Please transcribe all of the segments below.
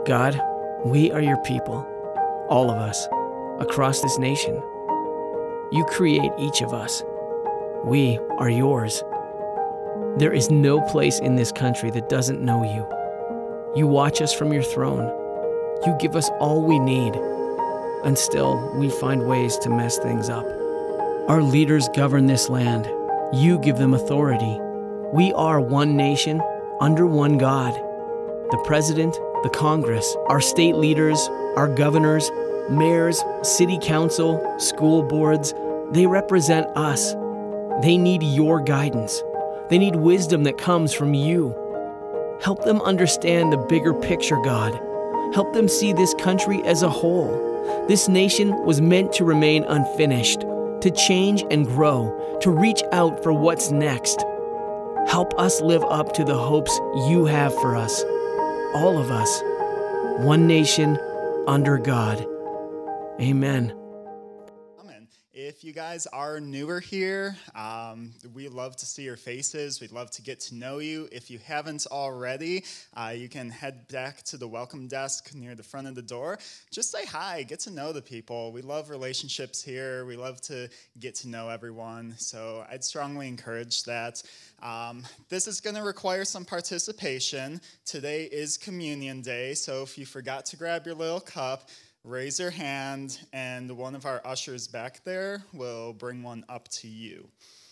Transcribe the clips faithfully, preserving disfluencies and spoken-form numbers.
God, we are your people, all of us, across this nation. You create each of us. We are yours. There is no place in this country that doesn't know you. You watch us from your throne. You give us all we need. And still, we find ways to mess things up. Our leaders govern this land. You give them authority. We are one nation under one God. The president, the Congress, our state leaders, our governors, mayors, city council, school boards, they represent us. They need your guidance. They need wisdom that comes from you. Help them understand the bigger picture, God. Help them see this country as a whole. This nation was meant to remain unfinished, to change and grow, to reach out for what's next. Help us live up to the hopes you have for us, all of us, one nation under God. Amen. If you guys are newer here, um, we love to see your faces. We'd love to get to know you. If you haven't already, uh, you can head back to the welcome desk near the front of the door. Just say hi, get to know the people. We love relationships here. We love to get to know everyone. So I'd strongly encourage that. Um, this is going to require some participation. Today is Communion Day, so if you forgot to grab your little cup, raise your hand, and one of our ushers back there will bring one up to you.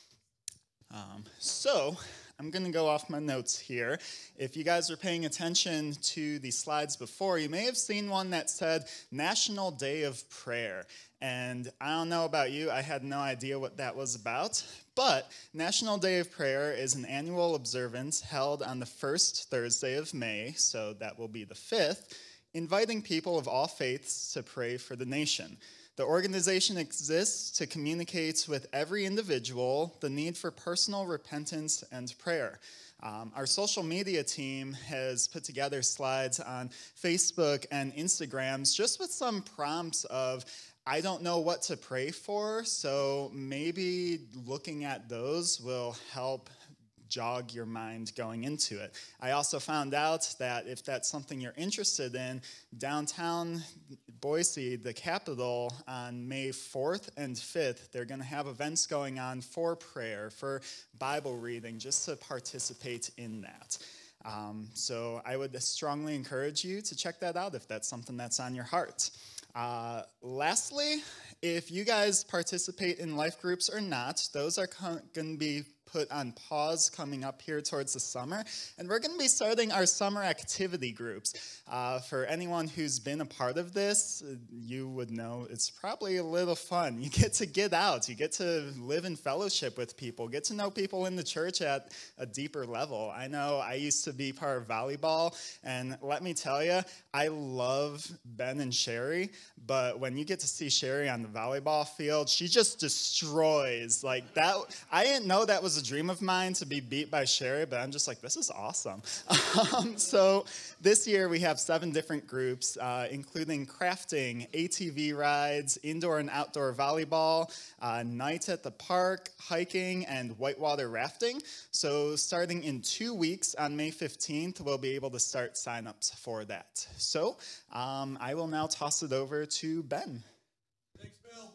Um, so, I'm going to go off my notes here. If you guys are paying attention to the slides before, you may have seen one that said National Day of Prayer. And I don't know about you, I had no idea what that was about. But National Day of Prayer is an annual observance held on the first Thursday of May, so that will be the fifth, inviting people of all faiths to pray for the nation. The organization exists to communicate with every individual the need for personal repentance and prayer. Um, our social media team has put together slides on Facebook and Instagrams just with some prompts of, I don't know what to pray for, so maybe looking at those will help jog your mind going into it. I also found out that if that's something you're interested in, downtown Boise, the capital, on May fourth and fifth, they're going to have events going on for prayer, for Bible reading, just to participate in that. Um, so I would strongly encourage you to check that out if that's something that's on your heart. Uh, lastly, if you guys participate in life groups or not, those are co- going to be put on pause coming up here towards the summer. And we're going to be starting our summer activity groups. Uh, for anyone who's been a part of this, you would know it's probably a little fun. You get to get out. You get to live in fellowship with people, get to know people in the church at a deeper level. I know I used to be part of volleyball, and let me tell you, I love Ben and Sherry, but when you get to see Sherry on the volleyball field, she just destroys. Like that, I didn't know that was a dream of mine to be beat by Sherry, but I'm just like, this is awesome. Um, so this year we have seven different groups, uh, including crafting, A T V rides, indoor and outdoor volleyball, uh, night at the park, hiking, and whitewater rafting. So starting in two weeks on May fifteenth, we'll be able to start signups for that. So um, I will now toss it over to Ben. Thanks, Bill.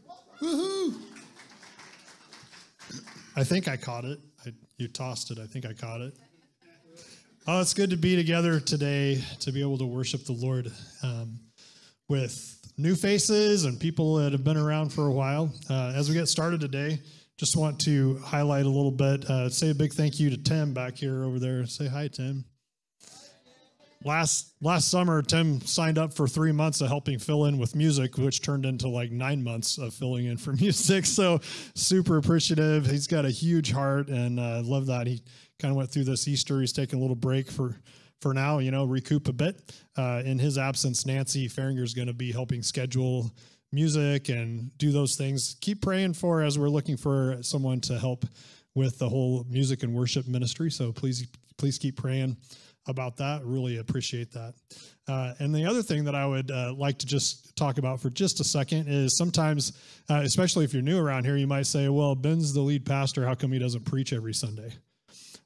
Woohoo! I think I caught it. I, you tossed it. I think I caught it. Oh, it's good to be together today to be able to worship the Lord um, with new faces and people that have been around for a while. Uh, as we get started today, just want to highlight a little bit. Uh, say a big thank you to Tim back here over there. Say hi, Tim. Last last summer, Tim signed up for three months of helping fill in with music, which turned into like nine months of filling in for music. So super appreciative. He's got a huge heart, and I uh, love that. He kind of went through this Easter. He's taking a little break for, for now, you know, recoup a bit. Uh, in his absence, Nancy Farringer is going to be helping schedule music and do those things. Keep praying for as we're looking for someone to help with the whole music and worship ministry. So please, please keep praying about that. Really appreciate that. Uh, and the other thing that I would uh, like to just talk about for just a second is sometimes, uh, especially if you're new around here, you might say, well, Ben's the lead pastor. How come he doesn't preach every Sunday?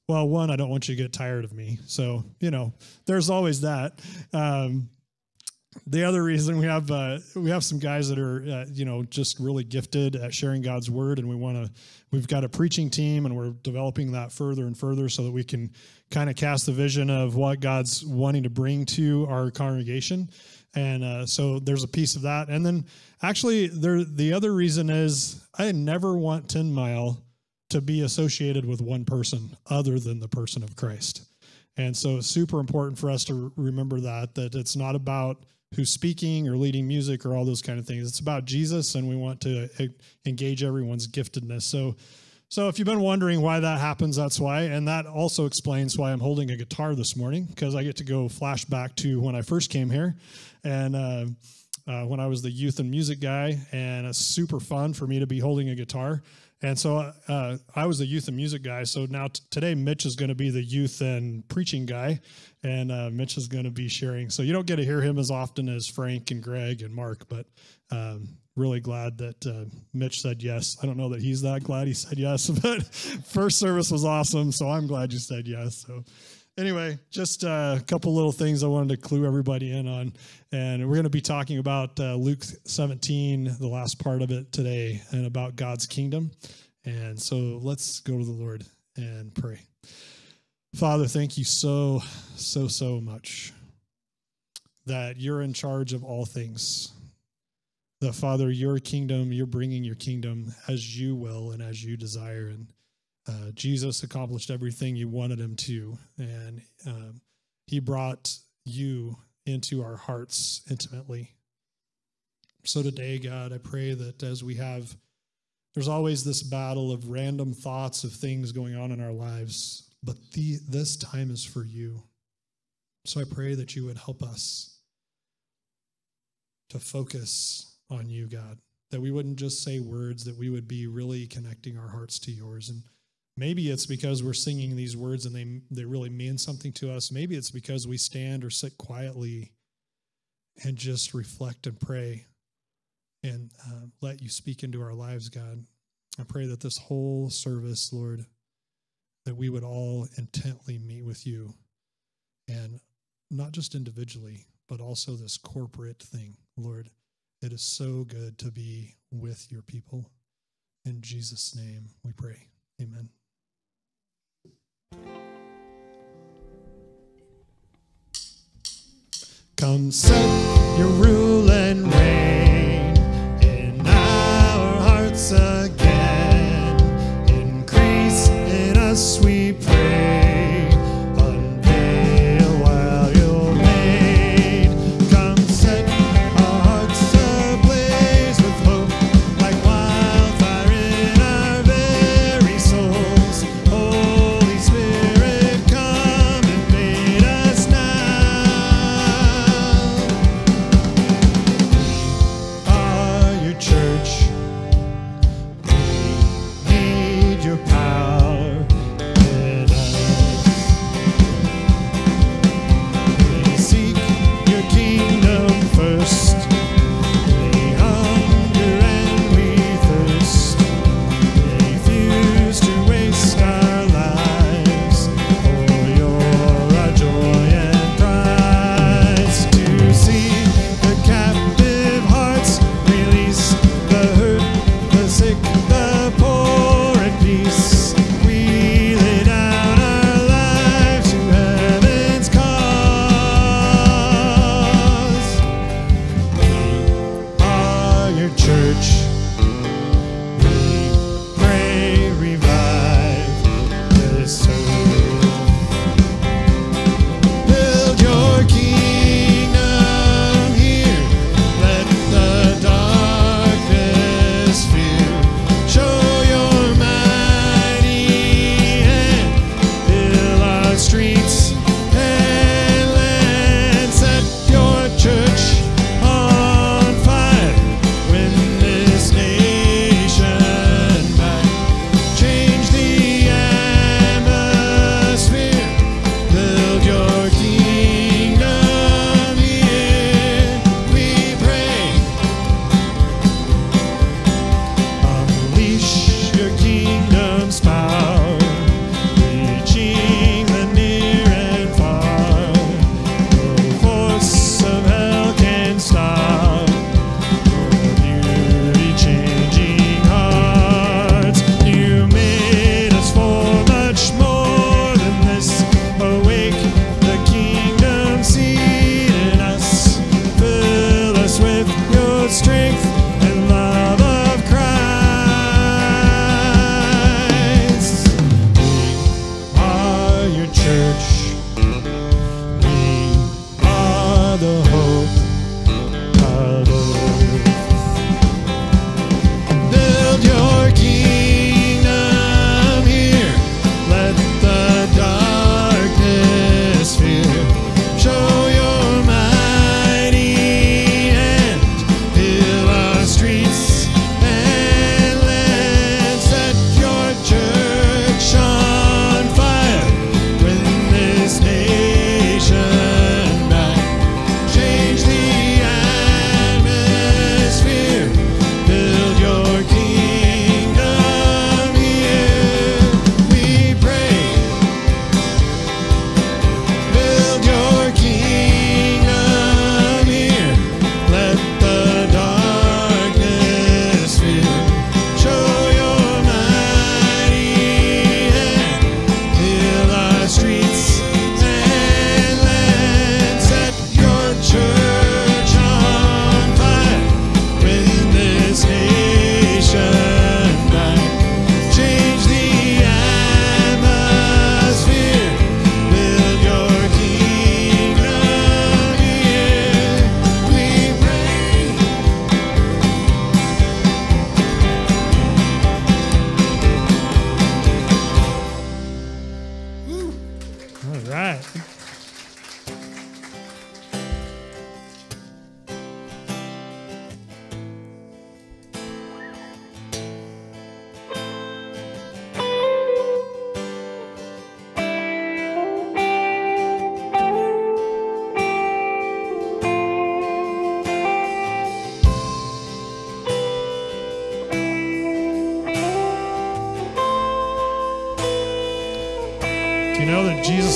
Well, one, I don't want you to get tired of me. So, you know, there's always that. Um, the other reason we have uh, we have some guys that are, uh, you know, just really gifted at sharing God's word. And we want to, we've got a preaching team, and we're developing that further and further so that we can kind of cast the vision of what God's wanting to bring to our congregation. And uh, so there's a piece of that. And then actually there, the other reason is I never want ten Mile to be associated with one person other than the person of Christ. And so it's super important for us to remember that, that it's not about who's speaking or leading music or all those kind of things. It's about Jesus, and we want to engage everyone's giftedness. So, so if you've been wondering why that happens, that's why. And that also explains why I'm holding a guitar this morning, because I get to go flashback to when I first came here. And, uh, uh, when I was the youth and music guy, and it's super fun for me to be holding a guitar. And so uh, I was the youth and music guy. So now t- today, Mitch is going to be the youth and preaching guy, and uh, Mitch is going to be sharing. So you don't get to hear him as often as Frank and Greg and Mark, but um, really glad that uh, Mitch said yes. I don't know that he's that glad he said yes, but first service was awesome, so I'm glad you said yes. So anyway, just a couple little things I wanted to clue everybody in on. And we're going to be talking about uh, Luke seventeen, the last part of it today, and about God's kingdom. And so let's go to the Lord and pray. Father, thank you so, so, so much that you're in charge of all things. That, Father, your kingdom, you're bringing your kingdom as you will and as you desire. And Uh, Jesus accomplished everything you wanted him to, and um, he brought you into our hearts intimately. So today, God, I pray that as we have, there's always this battle of random thoughts of things going on in our lives, but the, this time is for you. So I pray that you would help us to focus on you, God, that we wouldn't just say words, that we would be really connecting our hearts to yours. And maybe it's because we're singing these words and they they really mean something to us. Maybe it's because we stand or sit quietly and just reflect and pray and uh, let you speak into our lives, God. I pray that this whole service, Lord, that we would all intently meet with you, and not just individually, but also this corporate thing, Lord. It is so good to be with your people. In Jesus' name we pray. Amen. Come set your rule and reign in our hearts again. Increase in us, we pray. Unveil while you're made. Come set our hearts ablaze with hope, like wildfire in our very souls. Holy Spirit, come and invade us now.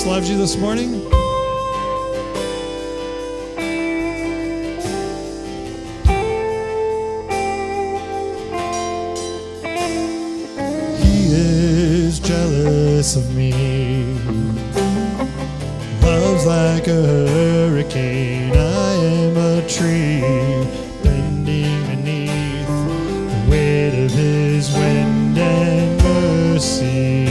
Jesus loves you this morning? He is jealous of me. Love's like a hurricane. I am a tree bending beneath the weight of his wind and mercy.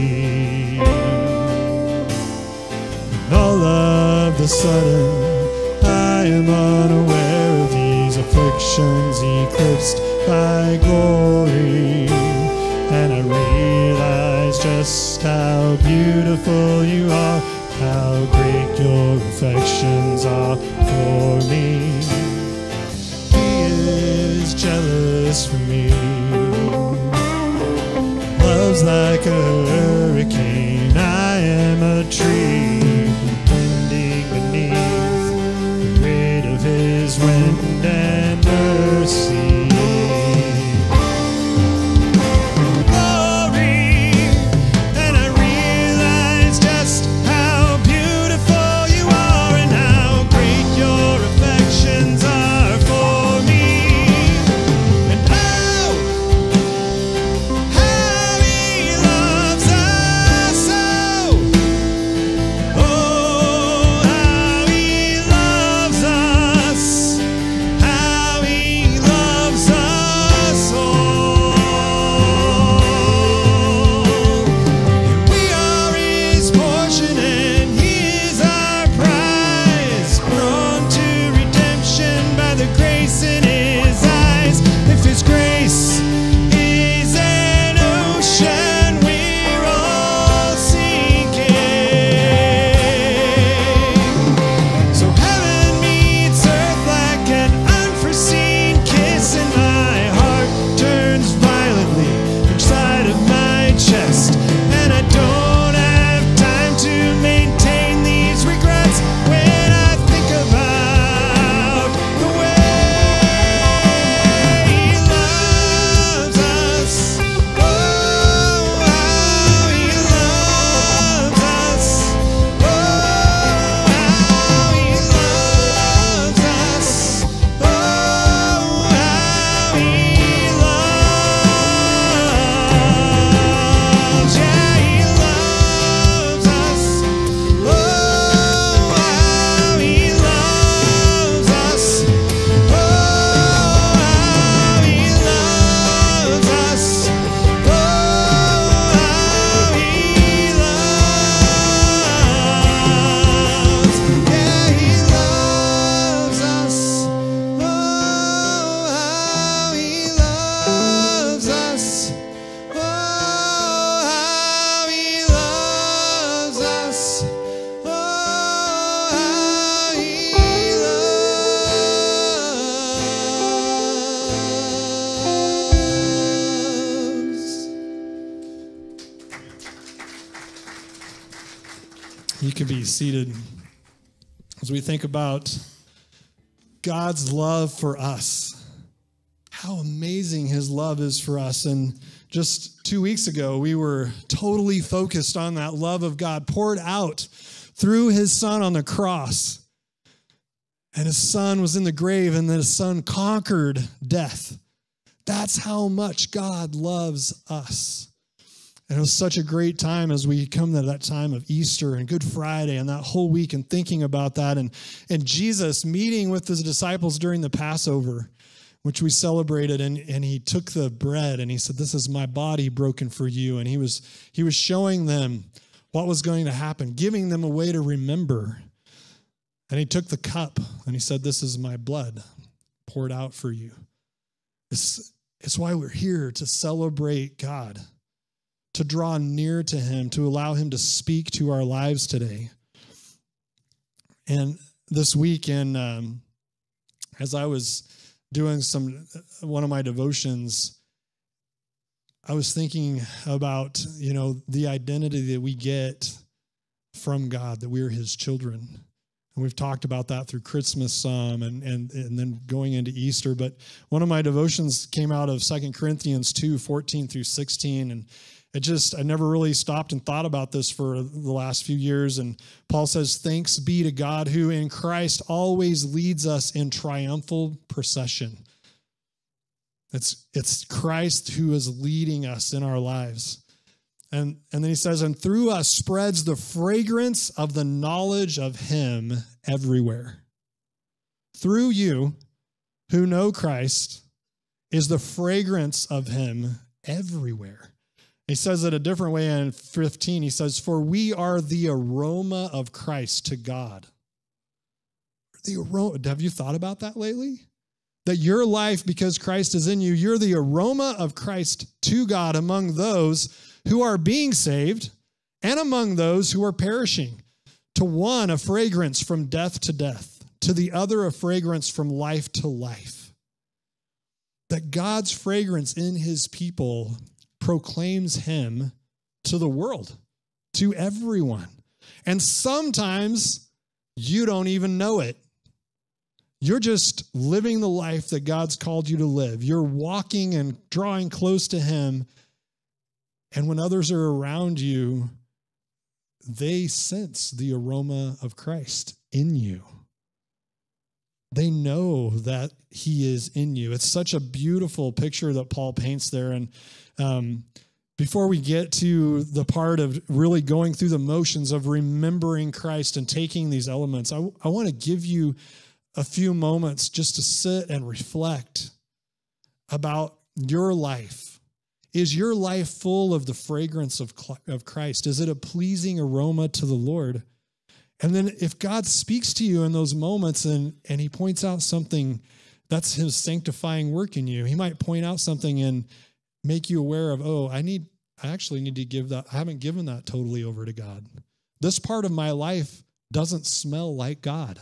And all of the sudden, I am unaware of these afflictions eclipsed by glory. And I realize just how beautiful you are, how great your affections are for me. He is jealous for me. Love's like a hurricane. I am a tree bending beneath the weight of his wind and mercy. You can be seated as we think about God's love for us. How amazing his love is for us. And just two weeks ago, we were totally focused on that love of God poured out through his son on the cross. And his son was in the grave, and then his son conquered death. That's how much God loves us. And it was such a great time as we come to that time of Easter and Good Friday and that whole week and thinking about that. And, and Jesus meeting with his disciples during the Passover, which we celebrated, and, and he took the bread and he said, "This is my body broken for you." And he was, he was showing them what was going to happen, giving them a way to remember. And he took the cup and he said, "This is my blood poured out for you." It's, it's why we're here, to celebrate God, to draw near to him, to allow him to speak to our lives today. And this weekend, um, as I was doing some one of my devotions, I was thinking about, you know, the identity that we get from God, that we're his children. And we've talked about that through Christmas some and, and, and then going into Easter. But one of my devotions came out of Second Corinthians two, fourteen through sixteen. And It just, I never really stopped and thought about this for the last few years. And Paul says, thanks be to God who in Christ always leads us in triumphal procession. It's, it's Christ who is leading us in our lives. And, and then he says, and through us spreads the fragrance of the knowledge of him everywhere. Through you who know Christ is the fragrance of him everywhere. He says it a different way in fifteen. He says, for we are the aroma of Christ to God. The aroma, have you thought about that lately? That your life, because Christ is in you, you're the aroma of Christ to God among those who are being saved and among those who are perishing. To one, a fragrance from death to death. To the other, a fragrance from life to life. That God's fragrance in his people proclaims him to the world, to everyone. And sometimes you don't even know it. You're just living the life that God's called you to live. You're walking and drawing close to him. And when others are around you, they sense the aroma of Christ in you. They know that he is in you. It's such a beautiful picture that Paul paints there. And um, before we get to the part of really going through the motions of remembering Christ and taking these elements, I, I want to give you a few moments just to sit and reflect about your life. Is your life full of the fragrance of, of Christ? Is it a pleasing aroma to the Lord? And then if God speaks to you in those moments and, and he points out something, that's his sanctifying work in you. He might point out something and make you aware of, oh, I need, I actually need to give that. I haven't given that totally over to God. This part of my life doesn't smell like God.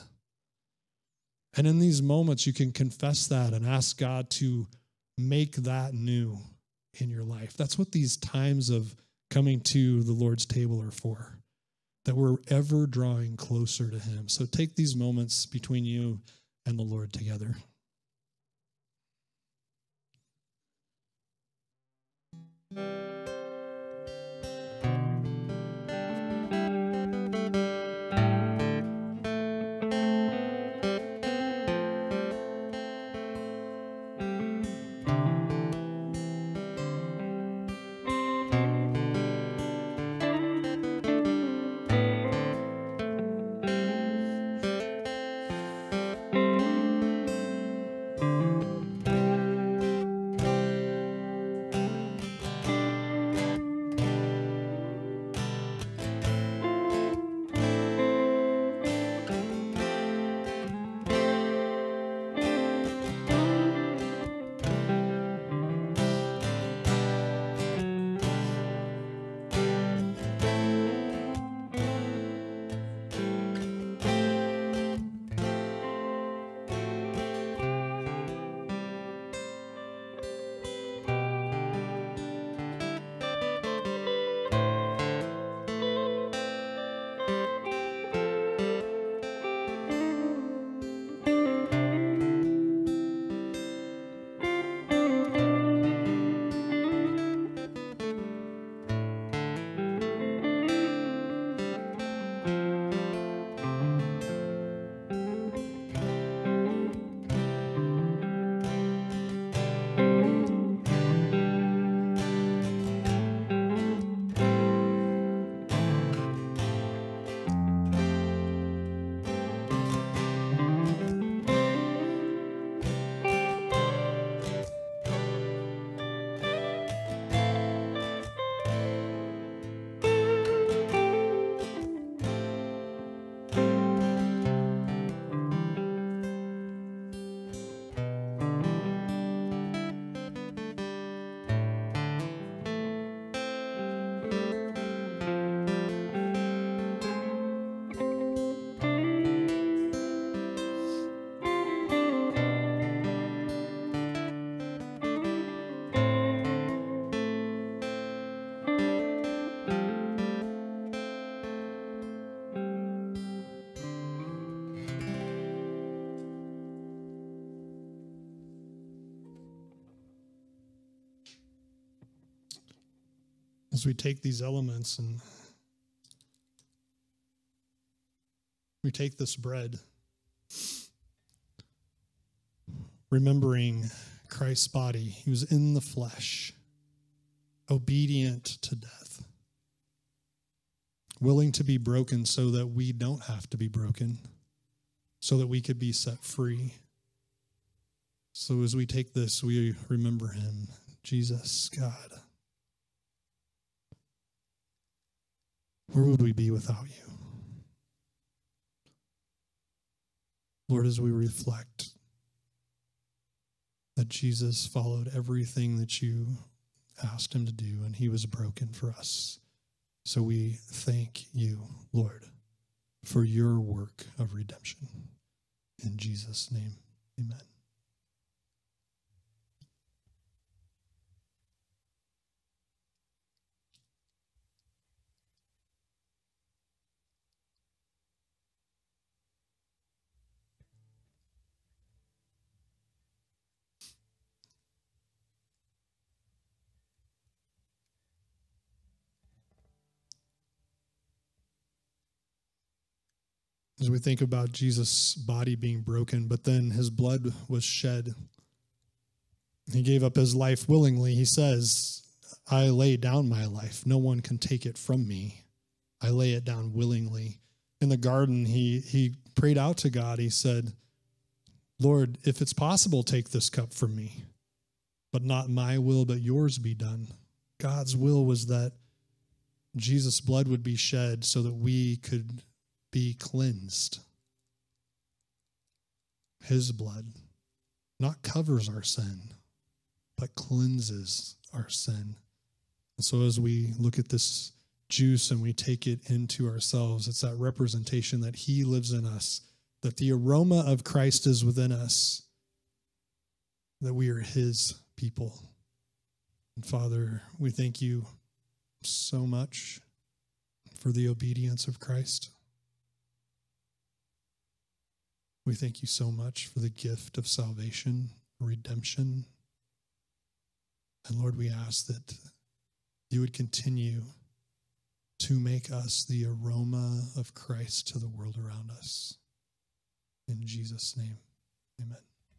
And in these moments, you can confess that and ask God to make that new in your life. That's what these times of coming to the Lord's table are for. That we're ever drawing closer to him. So take these moments between you and the Lord together. as we take these elements and we take this bread, remembering Christ's body, he was in the flesh, obedient to death, willing to be broken so that we don't have to be broken, so that we could be set free. So as we take this, we remember him, Jesus, God. Where would we be without you? Lord, as we reflect that Jesus followed everything that you asked him to do, and he was broken for us. So we thank you, Lord, for your work of redemption. In Jesus' name, amen. As we think about Jesus' body being broken, but then his blood was shed. He gave up his life willingly. He says, I lay down my life. No one can take it from me. I lay it down willingly. In the garden, he, he prayed out to God. He said, Lord, if it's possible, take this cup from me, but not my will, but yours be done. God's will was that Jesus' blood would be shed so that we could be cleansed. His blood not covers our sin, but cleanses our sin. And so as we look at this juice and we take it into ourselves, it's that representation that he lives in us, that the aroma of Christ is within us, that we are his people. And Father, we thank you so much for the obedience of Christ. We thank you so much for the gift of salvation, redemption. And Lord, we ask that you would continue to make us the aroma of Christ to the world around us. In Jesus' name, amen.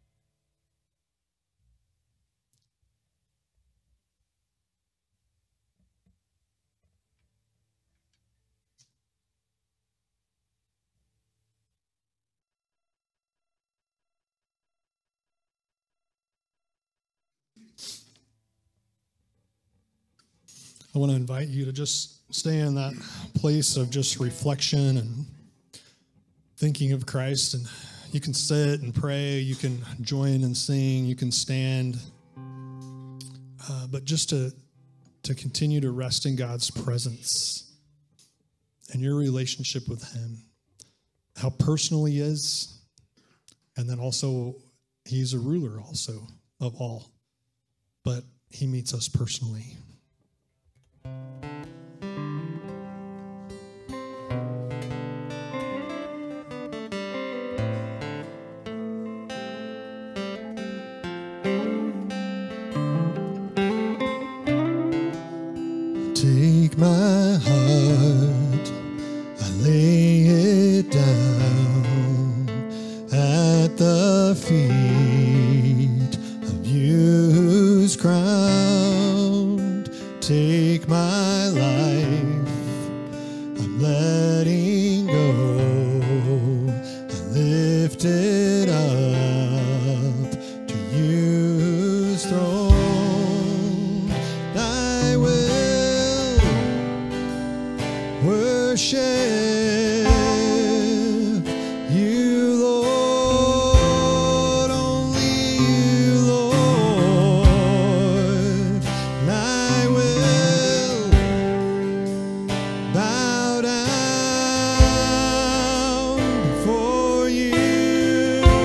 I want to invite you to just stay in that place of just reflection and thinking of Christ. And you can sit and pray, you can join and sing, you can stand. Uh, but just to, to continue to rest in God's presence and your relationship with him, how personal he is, and then also he's a ruler also of all, but he meets us personally. Take my heart, I lay it down at the feet of you who's crowned. Take my life, I'm letting go. I lift it up to you who's throne. I will worship you, Lord, only you, Lord. And I will bow down before you.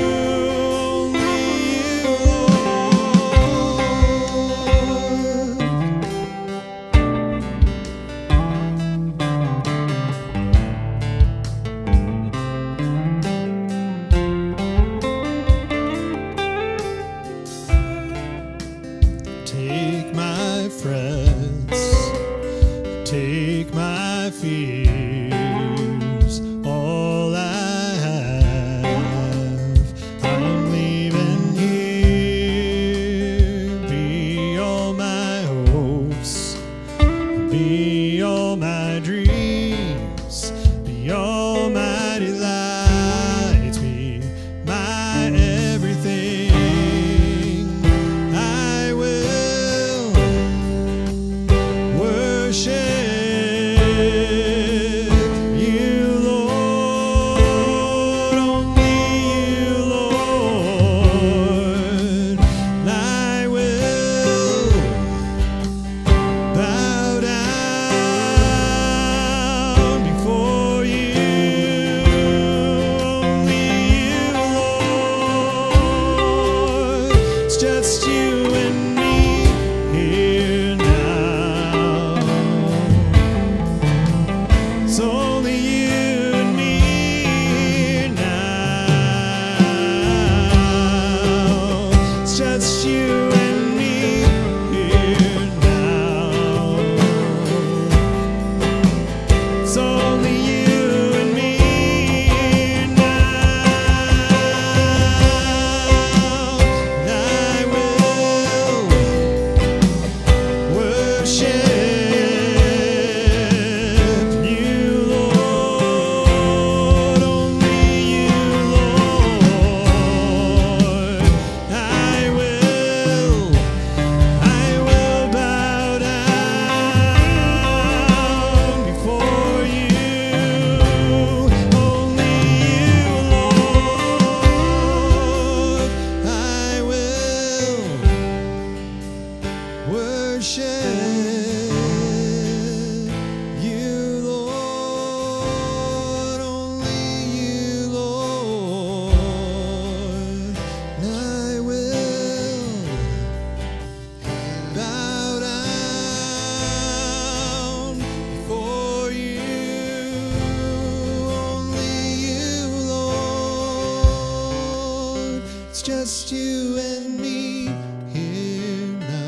It's just you and me here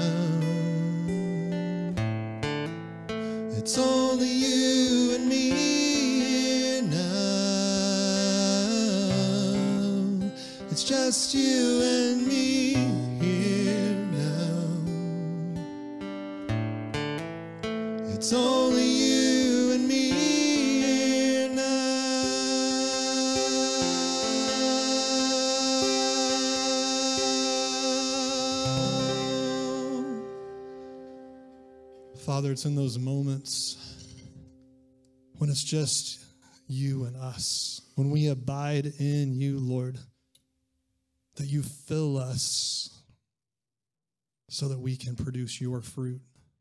now. It's only you and me here now. It's just you and me here now. It's only you and me here now. Father, it's in those moments when it's just you and us, when we abide in you, Lord, that you fill us so that we can produce your fruit.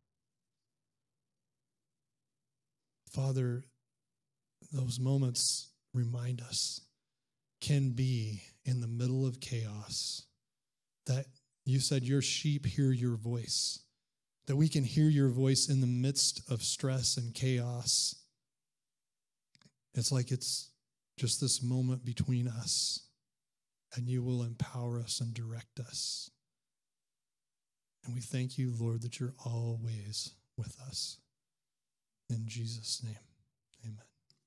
Father, those moments, remind us, can be in the middle of chaos, that you said your sheep hear your voice, that we can hear your voice in the midst of stress and chaos. It's like it's just this moment between us, and you will empower us and direct us. And we thank you, Lord, that you're always with us. In Jesus' name, amen.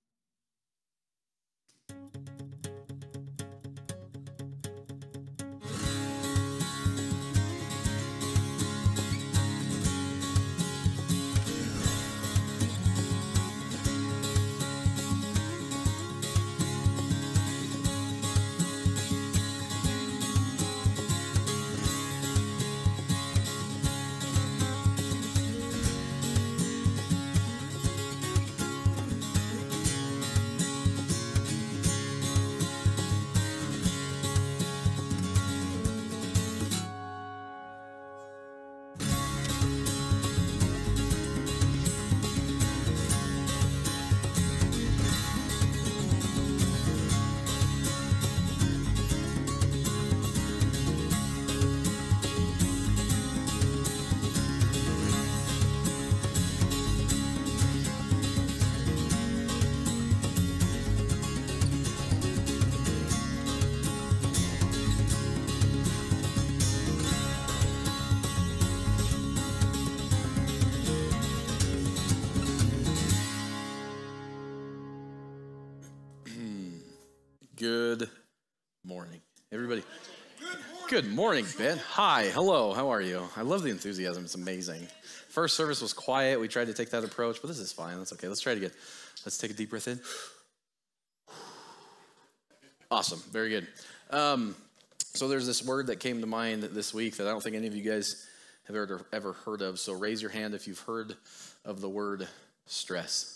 Good morning, everybody. Good morning, Ben. Hi, hello, how are you? I love the enthusiasm, it's amazing. First service was quiet, we tried to take that approach, but this is fine, that's okay. Let's try it again. Let's take a deep breath in. Awesome, very good. Um, so there's this word that came to mind this week that I don't think any of you guys have ever, ever heard of, so raise your hand if you've heard of the word stress.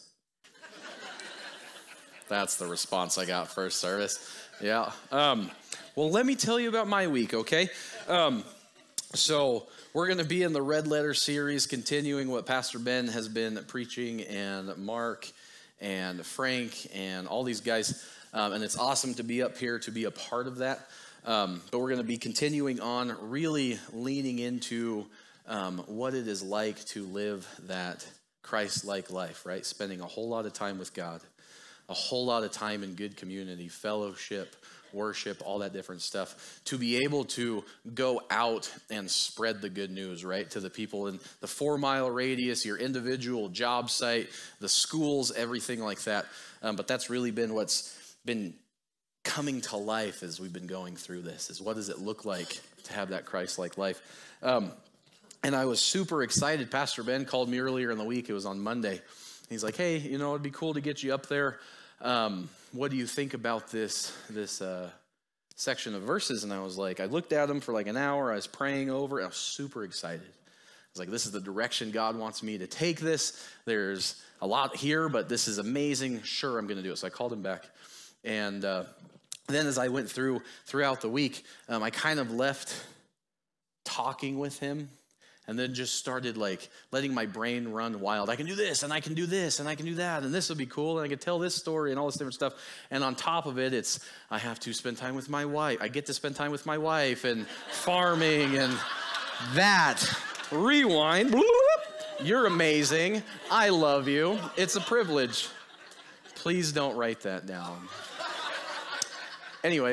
That's the response I got first service. Yeah. Um, well, let me tell you about my week, okay? Um, so we're going to be in the Red Letter series, continuing what Pastor Ben has been preaching, and Mark and Frank and all these guys. Um, and it's awesome to be up here to be a part of that. Um, but we're going to be continuing on, really leaning into um, what it is like to live that Christ-like life, right? Spending a whole lot of time with God. A whole lot of time in good community, fellowship, worship, all that different stuff, to be able to go out and spread the good news, right, to the people in the four-mile radius, your individual job site, the schools, everything like that. Um, but that's really been what's been coming to life as we've been going through this, is what does it look like to have that Christ-like life? Um, and I was super excited. Pastor Ben called me earlier in the week. It was on Monday. He's like, hey, you know, it'd be cool to get you up there. Um, what do you think about this this uh, section of verses? And I was like, I looked at them for like an hour. I was praying over it. I was super excited. I was like, this is the direction God wants me to take this. There's a lot here, but this is amazing. Sure, I'm going to do it. So I called him back. And uh, then as I went through throughout the week, um, I kind of left talking with him. And then just started like letting my brain run wild. I can do this, and I can do this, and I can do that, and this will be cool, and I can tell this story and all this different stuff. And on top of it, it's I have to spend time with my wife. I get to spend time with my wife and farming and that. Rewind. You're amazing. I love you. It's a privilege. Please don't write that down. Anyways,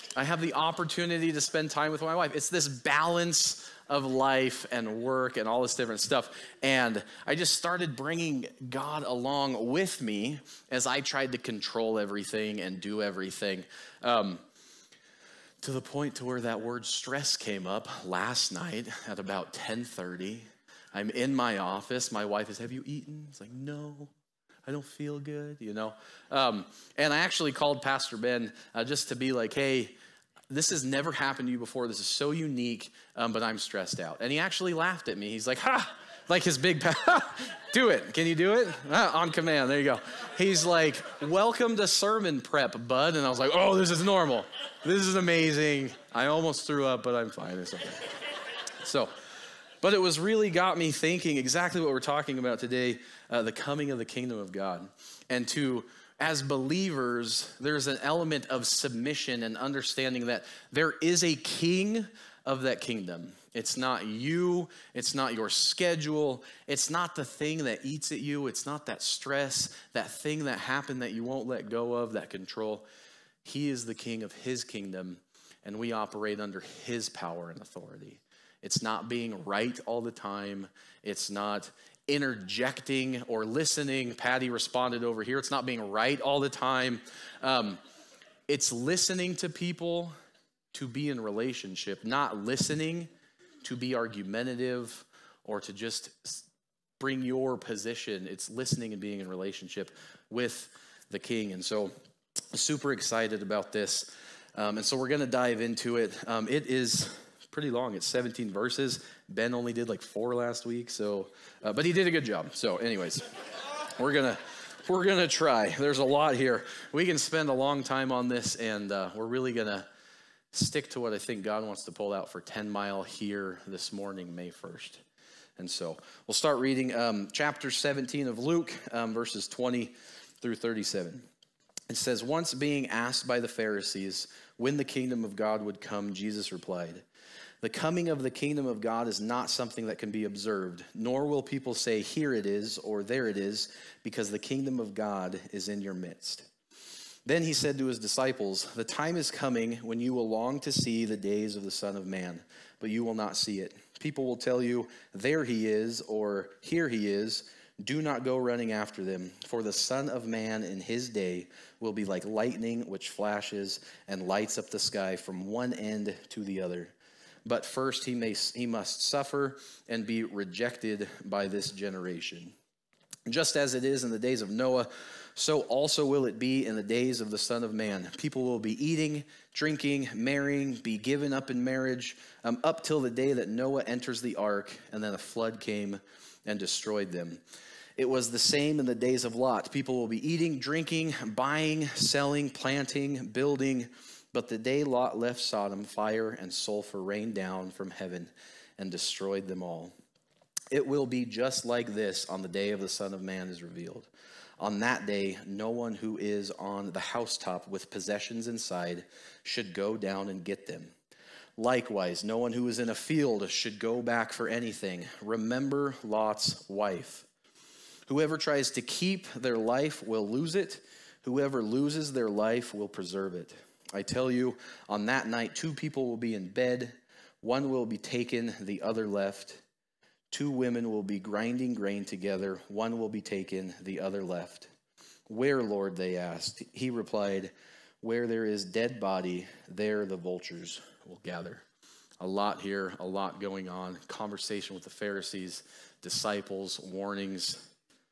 I have the opportunity to spend time with my wife. It's this balance of life and work and all this different stuff. And I just started bringing God along with me as I tried to control everything and do everything. Um, to the point to where that word stress came up last night at about ten thirty. I'm in my office. My wife is, have you eaten? It's like, no, I don't feel good, you know. Um, and I actually called Pastor Ben uh, just to be like, hey, this has never happened to you before. This is so unique, um, but I'm stressed out. And he actually laughed at me. He's like, ha, like his big, pa- do it. Can you do it? Ah, on command, there you go. He's like, welcome to sermon prep, bud. And I was like, oh, this is normal. This is amazing. I almost threw up, but I'm fine. It's okay. So, but it was really got me thinking exactly what we're talking about today, uh, the coming of the kingdom of God. And to, as believers, there's an element of submission and understanding that there is a king of that kingdom. It's not you. It's not your schedule. It's not the thing that eats at you. It's not that stress, that thing that happened that you won't let go of, that control. He is the king of his kingdom, and we operate under his power and authority. It's not being right all the time. It's not interjecting or listening. Patty responded over here. It's not being right all the time. Um, it's listening to people to be in relationship, not listening to be argumentative or to just bring your position. It's listening and being in relationship with the king. And so super excited about this. Um, and so we're going to dive into it. Um, it is pretty long. It's seventeen verses. Ben only did like four last week, so uh, but he did a good job. So anyways, we're gonna we're gonna try. There's a lot here. We can spend a long time on this, and uh, we're really gonna stick to what I think God wants to pull out for ten mile here this morning, May first. And so we'll start reading um, chapter seventeen of Luke, um, verses twenty through thirty-seven. It says, once being asked by the Pharisees when the kingdom of God would come, Jesus replied, the coming of the kingdom of God is not something that can be observed, nor will people say, here it is, or there it is, because the kingdom of God is in your midst. Then he said to his disciples, the time is coming when you will long to see the days of the Son of Man, but you will not see it. People will tell you, there he is, or here he is. Do not go running after them, for the Son of Man in his day will be like lightning which flashes and lights up the sky from one end to the other. But first he may he must suffer and be rejected by this generation. Just as it is in the days of Noah, so also will it be in the days of the Son of Man. People will be eating, drinking, marrying, be given up in marriage, um, up till the day that Noah enters the ark, and then a flood came and destroyed them. It was the same in the days of Lot. People will be eating, drinking, buying, selling, planting, building. But the day Lot left Sodom, fire and sulfur rained down from heaven and destroyed them all. It will be just like this on the day of the Son of Man is revealed. On that day, no one who is on the housetop with possessions inside should go down and get them. Likewise, no one who is in a field should go back for anything. Remember Lot's wife. Whoever tries to keep their life will lose it. Whoever loses their life will preserve it. I tell you, on that night, two people will be in bed. One will be taken, the other left. Two women will be grinding grain together. One will be taken, the other left. Where, Lord, they asked. He replied, where there is dead body, there the vultures will gather. A lot here, a lot going on. Conversation with the Pharisees, disciples, warnings.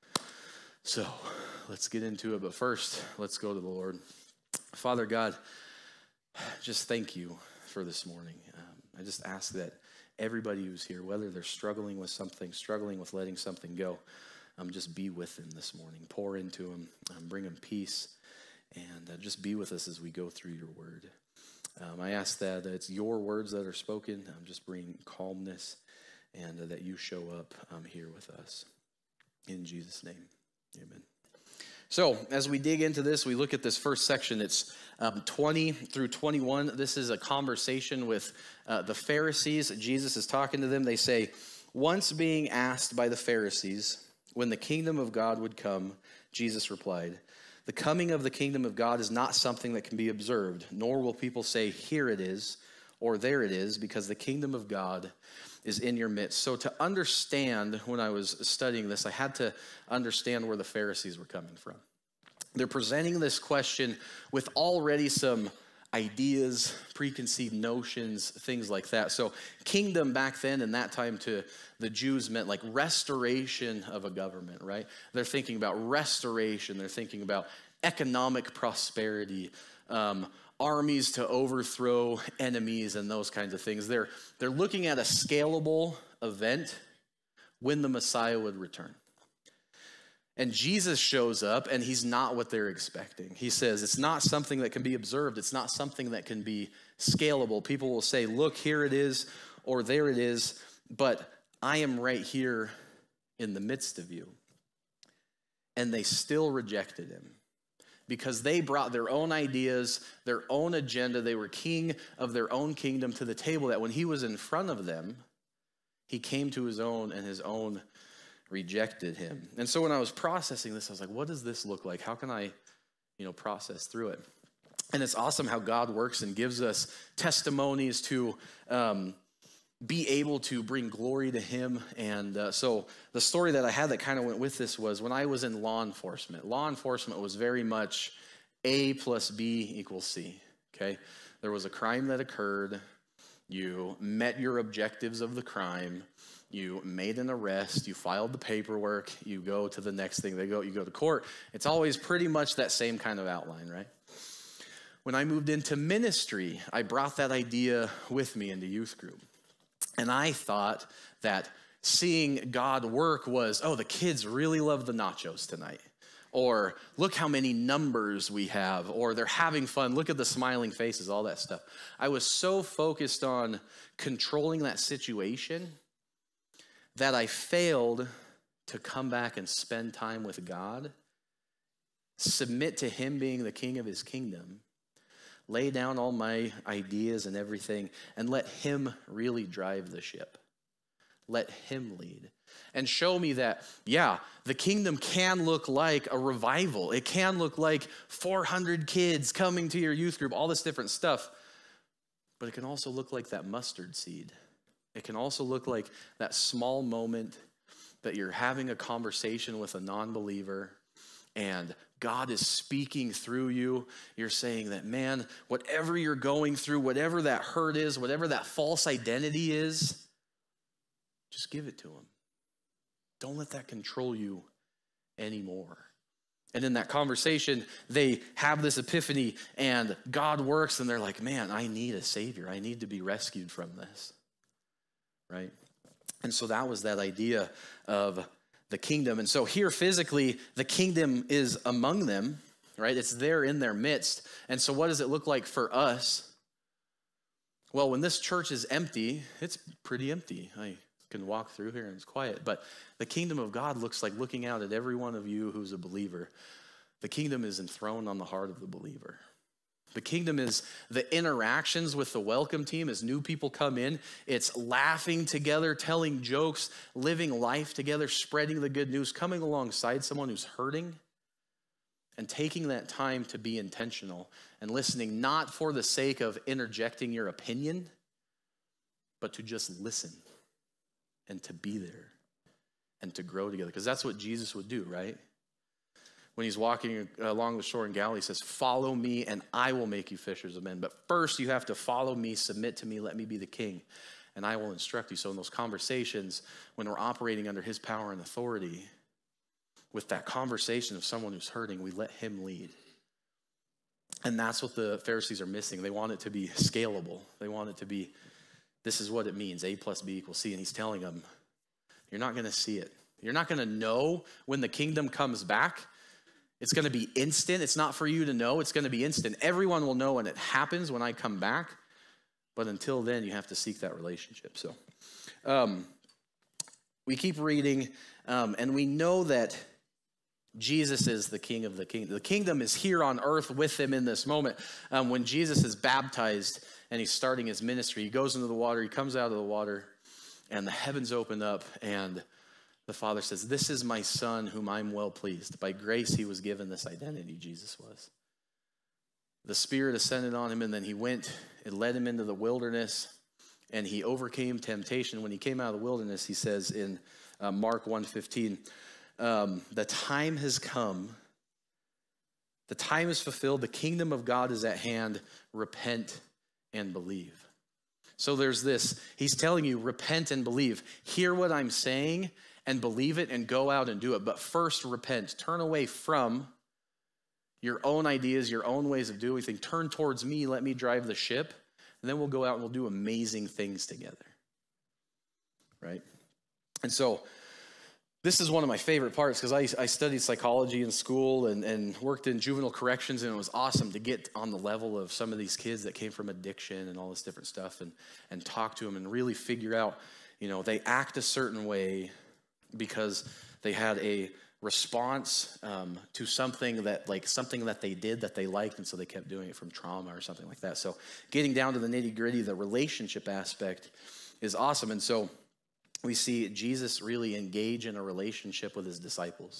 So let's get into it. But first, let's go to the Lord. Father God, just thank you for this morning. Um, I just ask that everybody who's here, whether they're struggling with something, struggling with letting something go, um, just be with them this morning. Pour into them, um, bring them peace, and uh, just be with us as we go through your word. Um, I ask that it's your words that are spoken. Um, just bring calmness, and uh, that you show up um, here with us. In Jesus' name, amen. So as we dig into this, we look at this first section. It's um, twenty through twenty-one. This is a conversation with uh, the Pharisees. Jesus is talking to them. They say, once being asked by the Pharisees when the kingdom of God would come, Jesus replied, The coming of the kingdom of God is not something that can be observed, nor will people say, here it is, or there it is, because the kingdom of God is in your midst. So to understand, when I was studying this, I had to understand where the Pharisees were coming from. They're presenting this question with already some ideas, preconceived notions, things like that. So kingdom back then in that time to the Jews meant like restoration of a government, right? They're thinking about restoration. They're thinking about economic prosperity, um, armies to overthrow enemies and those kinds of things. They're, they're looking at a scalable event when the Messiah would return. And Jesus shows up, and he's not what they're expecting. He says it's not something that can be observed. It's not something that can be scalable. People will say, look, here it is, or there it is, but I am right here in the midst of you. And they still rejected him because they brought their own ideas, their own agenda. They were king of their own kingdom to the table, that when he was in front of them, he came to his own, and his own rejected him. And so when I was processing this, I was like, what does this look like? How can I, you know, process through it? And it's awesome how God works and gives us testimonies to um, be able to bring glory to him. And uh, so the story that I had that kind of went with this was when I was in law enforcement. Law enforcement was very much A plus B equals C, okay? There was a crime that occurred. You met your objectives of the crime. You made an arrest, you filed the paperwork, you go to the next thing, they go, you go to court. It's always pretty much that same kind of outline, right? When I moved into ministry, I brought that idea with me into youth group. And I thought that seeing God work was, oh, the kids really love the nachos tonight. Or look how many numbers we have. Or they're having fun. Look at the smiling faces, all that stuff. I was so focused on controlling that situation that I failed to come back and spend time with God, submit to him being the king of his kingdom, lay down all my ideas and everything, and let him really drive the ship. Let him lead. And show me that, yeah, the kingdom can look like a revival. It can look like four hundred kids coming to your youth group, all this different stuff. But it can also look like that mustard seed. It can also look like that small moment that you're having a conversation with a non-believer and God is speaking through you. You're saying that, man, whatever you're going through, whatever that hurt is, whatever that false identity is, just give it to him. Don't let that control you anymore. And in that conversation, they have this epiphany and God works and they're like, man, I need a savior. I need to be rescued from this. Right? And so that was that idea of the kingdom. And so here physically, the kingdom is among them, right? It's there in their midst. And so what does it look like for us? Well, when this church is empty, it's pretty empty. I can walk through here and it's quiet. But the kingdom of God looks like looking out at every one of you who's a believer. The kingdom is enthroned on the heart of the believer. The kingdom is the interactions with the welcome team as new people come in. It's laughing together, telling jokes, living life together, spreading the good news, coming alongside someone who's hurting, and taking that time to be intentional and listening, not for the sake of interjecting your opinion, but to just listen and to be there and to grow together. Because that's what Jesus would do, right? When he's walking along the shore in Galilee, he says, follow me and I will make you fishers of men. But first you have to follow me, submit to me, let me be the king, and I will instruct you. So in those conversations, when we're operating under his power and authority, with that conversation of someone who's hurting, we let him lead. And that's what the Pharisees are missing. They want it to be scalable. They want it to be, this is what it means, A plus B equals C. And he's telling them, you're not going to see it. You're not going to know when the kingdom comes back. It's going to be instant. It's not for you to know. It's going to be instant. Everyone will know when it happens, when I come back. But until then, you have to seek that relationship. So um, we keep reading, um, and we know that Jesus is the king of the kingdom. The kingdom is here on earth with him in this moment. Um, when Jesus is baptized and he's starting his ministry, he goes into the water, he comes out of the water, and the heavens open up, and the Father says, this is my Son whom I'm well pleased. By grace he was given this identity, Jesus was. The Spirit ascended on him, and then he went, it led him into the wilderness, and he overcame temptation. When he came out of the wilderness, he says in uh, Mark one fifteen, um, the time has come, the time is fulfilled, the kingdom of God is at hand, repent and believe. So there's this, he's telling you, repent and believe. Hear what I'm saying and believe it and go out and do it. But first, repent. Turn away from your own ideas, your own ways of doing things. Turn towards me, let me drive the ship, and then we'll go out and we'll do amazing things together. Right? And so this is one of my favorite parts because I, I studied psychology in school and, and worked in juvenile corrections, and it was awesome to get on the level of some of these kids that came from addiction and all this different stuff and, and talk to them and really figure out, you know, they act a certain way because they had a response um, to something that, like something that they did that they liked, and so they kept doing it from trauma or something like that. So getting down to the nitty gritty, the relationship aspect is awesome. And so we see Jesus really engage in a relationship with his disciples.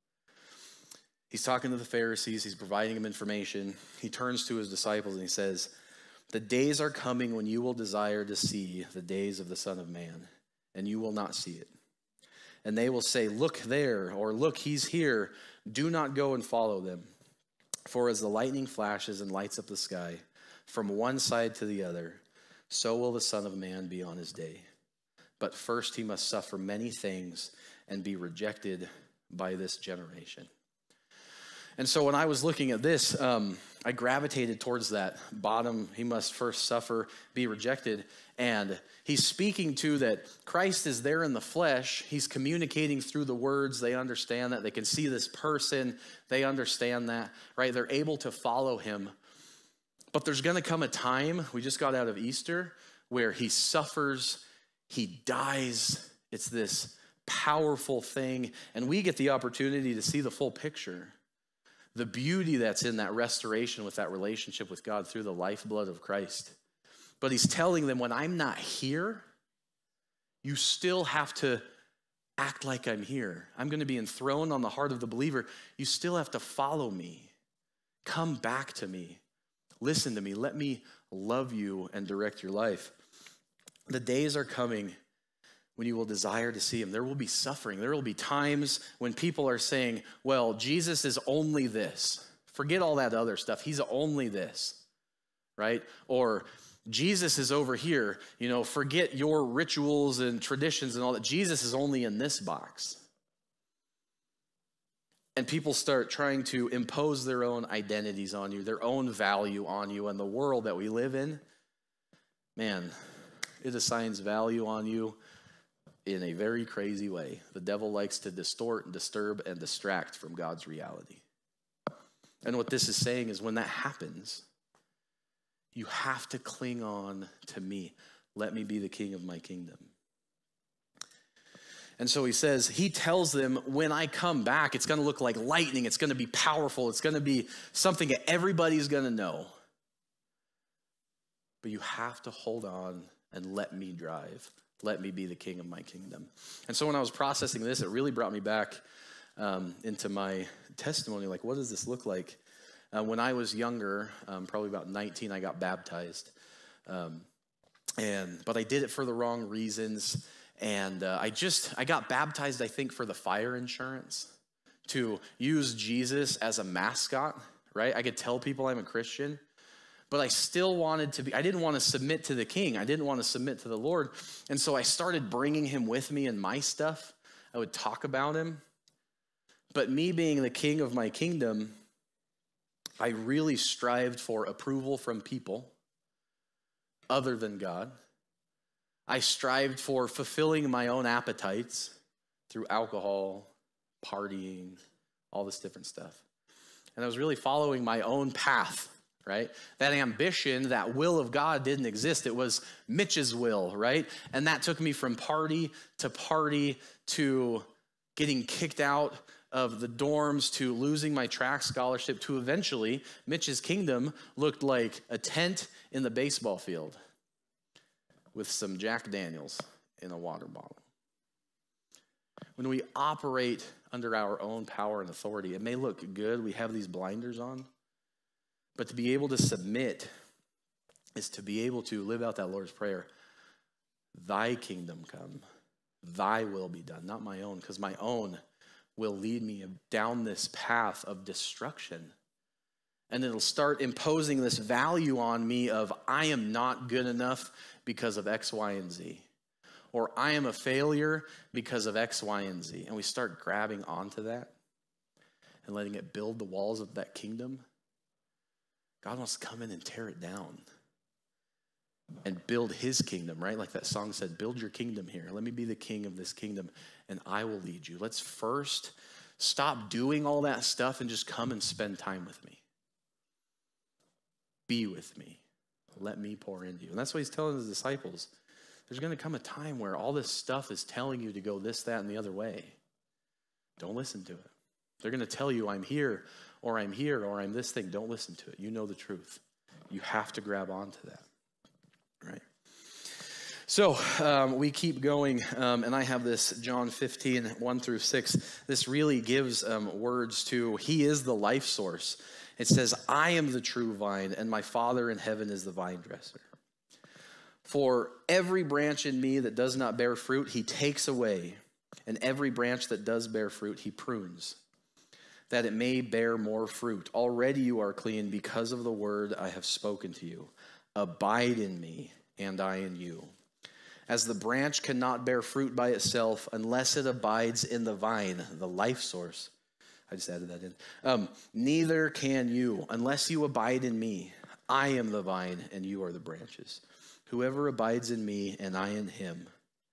He's talking to the Pharisees. He's providing them information. He turns to his disciples and he says, the days are coming when you will desire to see the days of the Son of Man, and you will not see it. And they will say, look there, or look, he's here. Do not go and follow them. For as the lightning flashes and lights up the sky from one side to the other, so will the Son of Man be on his day. But first he must suffer many things and be rejected by this generation. And so when I was looking at this, um, I gravitated towards that bottom. He must first suffer, be rejected. And he's speaking to that Christ is there in the flesh. He's communicating through the words. They understand that. They can see this person. They understand that, right? They're able to follow him. But there's going to come a time, we just got out of Easter, where he suffers, he dies. It's this powerful thing. And we get the opportunity to see the full picture. The beauty that's in that restoration with that relationship with God through the lifeblood of Christ. But he's telling them, when I'm not here, you still have to act like I'm here. I'm going to be enthroned on the heart of the believer. You still have to follow me. Come back to me. Listen to me. Let me love you and direct your life. The days are coming when you will desire to see him. There will be suffering. There will be times when people are saying, well, Jesus is only this. Forget all that other stuff. He's only this, right? Or Jesus is over here. You know, forget your rituals and traditions and all that. Jesus is only in this box. And people start trying to impose their own identities on you, their own value on you. And the world that we live in, man, it assigns value on you in a very crazy way. The devil likes to distort and disturb and distract from God's reality. And what this is saying is when that happens, you have to cling on to me. Let me be the king of my kingdom. And so he says, he tells them, when I come back, it's going to look like lightning. It's going to be powerful. It's going to be something that everybody's going to know. But you have to hold on and let me drive. Let me be the king of my kingdom. And so when I was processing this, it really brought me back um, into my testimony. Like, what does this look like? Uh, when I was younger, um, probably about nineteen, I got baptized. Um, and but I did it for the wrong reasons. And uh, I just, I got baptized, I think, for the fire insurance, to use Jesus as a mascot, right? I could tell people I'm a Christian. But I still wanted to be, I didn't want to submit to the king. I didn't want to submit to the Lord. And so I started bringing him with me in my stuff. I would talk about him. But me being the king of my kingdom, I really strived for approval from people other than God. I strived for fulfilling my own appetites through alcohol, partying, all this different stuff. And I was really following my own path. Right? That ambition, that will of God didn't exist. It was Mitch's will, right? And that took me from party to party to getting kicked out of the dorms to losing my track scholarship to eventually Mitch's kingdom looked like a tent in the baseball field with some Jack Daniels in a water bottle. when we operate under our own power and authority, it may look good. We have these blinders on. But to be able to submit is to be able to live out that Lord's Prayer. Thy kingdom come, thy will be done, not my own, because my own will lead me down this path of destruction. And it'll start imposing this value on me of I am not good enough because of X, Y, and Z. Or I am a failure because of X, Y, and Z. And we start grabbing onto that and letting it build the walls of that kingdom. God wants to come in and tear it down and build his kingdom, right? Like that song said, build your kingdom here. Let me be the king of this kingdom and I will lead you. Let's first stop doing all that stuff and just come and spend time with me. Be with me. Let me pour into you. And that's what he's telling his disciples. There's going to come a time where all this stuff is telling you to go this, that, and the other way. Don't listen to it. They're going to tell you I'm here, or I'm here, or I'm this thing. Don't listen to it. You know the truth. You have to grab onto that. Right? So um, we keep going, um, and I have this John fifteen, one through six. This really gives um, words to, he is the life source. It says, I am the true vine, and my Father in heaven is the vine dresser. For every branch in me that does not bear fruit, he takes away, and every branch that does bear fruit, he prunes, that it may bear more fruit. Already you are clean because of the word I have spoken to you. Abide in me, and I in you. As the branch cannot bear fruit by itself unless it abides in the vine, the life source. I just added that in. Um, neither can you unless you abide in me. I am the vine, and you are the branches. Whoever abides in me, and I in him,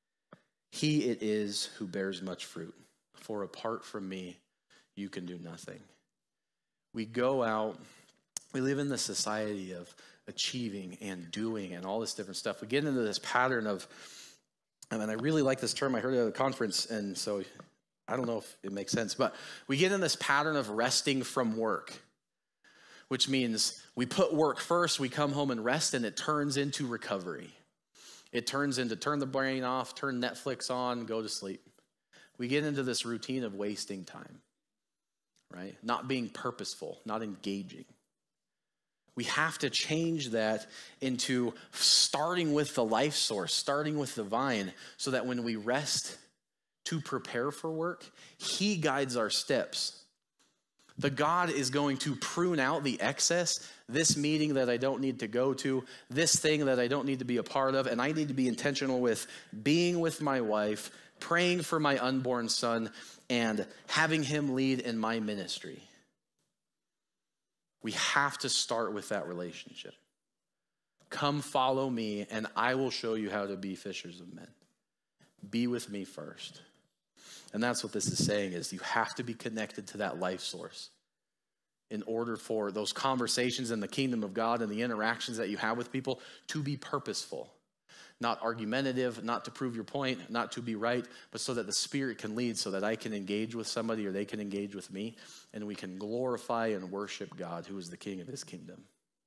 he it is who bears much fruit. For apart from me, you can do nothing. We go out, we live in the society of achieving and doing and all this different stuff. We get into this pattern of, I mean, I really like this term. I heard it at a conference, and so I don't know if it makes sense, but we get in this pattern of resting from work, which means we put work first, we come home and rest, and it turns into recovery. It turns into turn the brain off, turn Netflix on, go to sleep. We get into this routine of wasting time, right? Not being purposeful, not engaging. We have to change that into starting with the life source, starting with the vine, so that when we rest to prepare for work, he guides our steps. The God is going to prune out the excess, this meeting that I don't need to go to, this thing that I don't need to be a part of, and I need to be intentional with being with my wife, praying for my unborn son, and having him lead in my ministry. We have to start with that relationship. Come follow me, and I will show you how to be fishers of men. Be with me first. And that's what this is saying, is you have to be connected to that life source in order for those conversations in the kingdom of God and the interactions that you have with people to be purposeful. Not argumentative, not to prove your point, not to be right, but so that the Spirit can lead, so that I can engage with somebody or they can engage with me, and we can glorify and worship God, who is the King of his kingdom.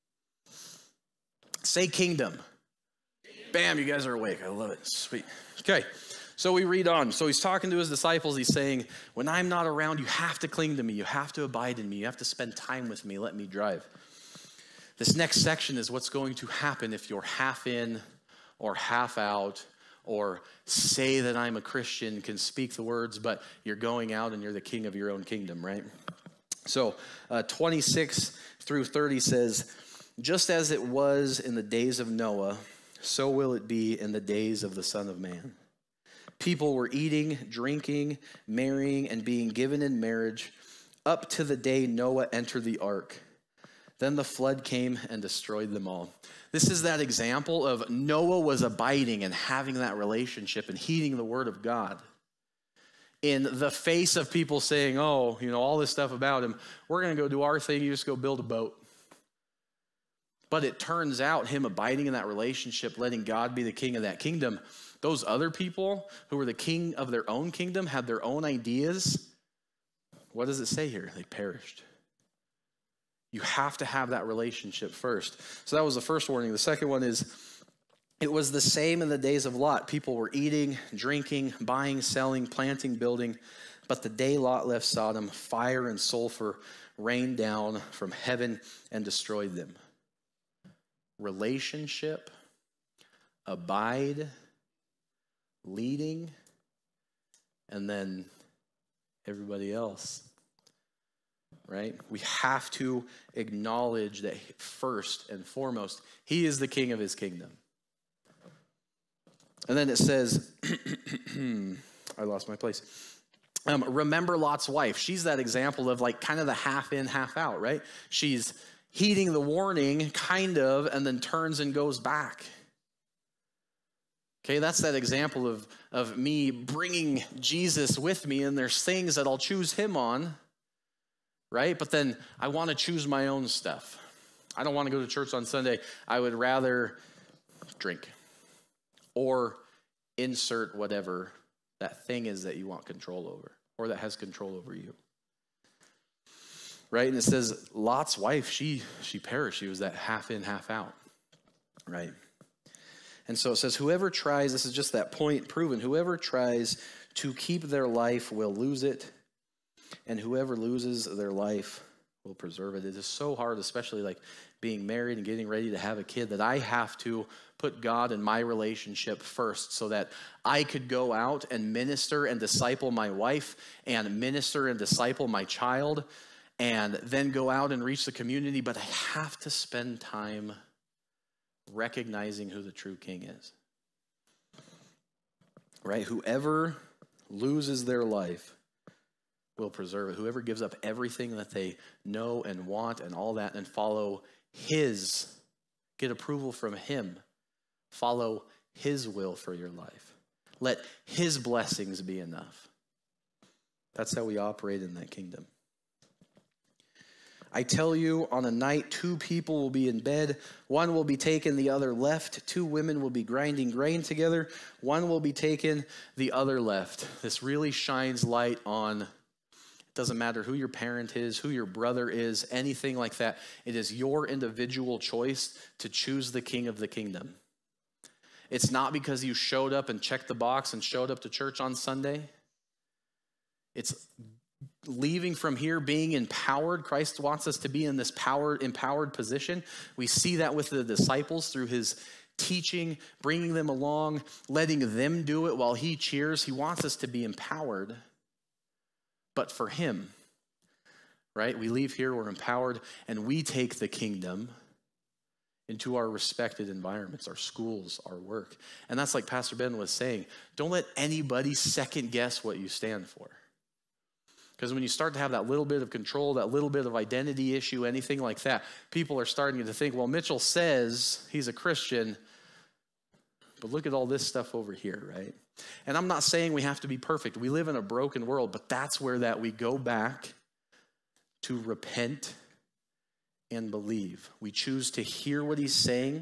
Say kingdom. Bam, you guys are awake. I love it. Sweet. Okay, so we read on. So he's talking to his disciples. He's saying, when I'm not around, you have to cling to me. You have to abide in me. You have to spend time with me. Let me drive. This next section is what's going to happen if you're half in or half out, or say that I'm a Christian, can speak the words, but you're going out and you're the king of your own kingdom, right? So uh, twenty-six through thirty says, just as it was in the days of Noah, so will it be in the days of the Son of Man. People were eating, drinking, marrying, and being given in marriage up to the day Noah entered the ark. Then the flood came and destroyed them all. This is that example of Noah was abiding and having that relationship and heeding the word of God. In the face of people saying, oh, you know, all this stuff about him, we're going to go do our thing, you just go build a boat. But it turns out him abiding in that relationship, letting God be the king of that kingdom, those other people who were the king of their own kingdom, had their own ideas. What does it say here? They perished. You have to have that relationship first. So that was the first warning. The second one is It was the same in the days of Lot. People were eating, drinking, buying, selling, planting, building. But the day Lot left Sodom, fire and sulfur rained down from heaven and destroyed them. Relationship, abide, leading, and then everybody else. Right? We have to acknowledge that first and foremost, he is the king of his kingdom. And then it says, I lost my place. Um, remember Lot's wife. She's that example of like kind of the half in, half out, right? She's heeding the warning, kind of, and then turns and goes back. Okay, that's that example of, of me bringing Jesus with me, and there's things that I'll choose him on, right? But then I want to choose my own stuff. I don't want to go to church on Sunday. I would rather drink or insert whatever that thing is that you want control over or that has control over you. Right? And it says Lot's wife, she she perished. She was that half in, half out. Right? And so it says whoever tries, this is just that point proven, whoever tries to keep their life will lose it, and whoever loses their life will preserve it. It is so hard, especially like being married and getting ready to have a kid, that I have to put God in my relationship first so that I could go out and minister and disciple my wife and minister and disciple my child and then go out and reach the community. But I have to spend time recognizing who the true king is. Right? Whoever loses their life will preserve it. Whoever gives up everything that they know and want and all that and follow his, get approval from him, follow his will for your life. Let his blessings be enough. That's how we operate in that kingdom. I tell you, on a night, two people will be in bed. One will be taken, the other left. Two women will be grinding grain together. One will be taken, the other left. This really shines light on, it doesn't matter who your parent is, who your brother is, anything like that. It is your individual choice to choose the king of the kingdom. It's not because you showed up and checked the box and showed up to church on Sunday. It's leaving from here being empowered. Christ wants us to be in this powered, empowered position. We see that with the disciples through his teaching, bringing them along, letting them do it while he cheers. He wants us to be empowered, but for him, right? We leave here, we're empowered, and we take the kingdom into our respected environments, our schools, our work. And that's like Pastor Ben was saying, don't let anybody second guess what you stand for. Because when you start to have that little bit of control, that little bit of identity issue, anything like that, people are starting to think, well, Mitchell says he's a Christian, but look at all this stuff over here, right? And I'm not saying we have to be perfect. We live in a broken world, but that's where that we go back to repent and believe. We choose to hear what he's saying,